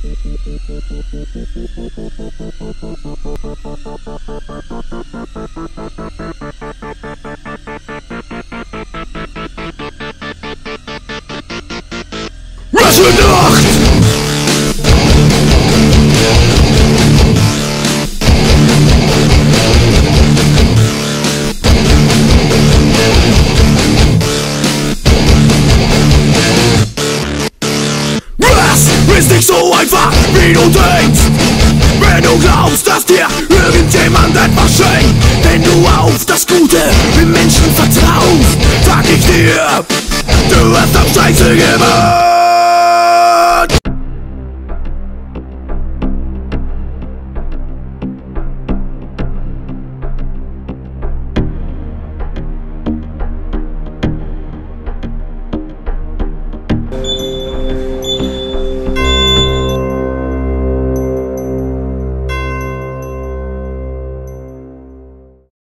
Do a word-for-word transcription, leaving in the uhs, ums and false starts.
Was für Nacht! Das ist nicht so einfach, wie du denkst. Wenn du glaubst, dass dir irgendjemand etwas schenkt. Wenn du auf das Gute im Menschen vertraust, sag ich dir, du hast doch Scheiße gemacht.